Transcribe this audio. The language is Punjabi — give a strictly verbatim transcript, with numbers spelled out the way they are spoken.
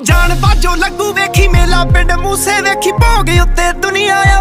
जान बाजो लगू वेखी मेला पिंड मूसे वेखी भोग उत्ते दुनिया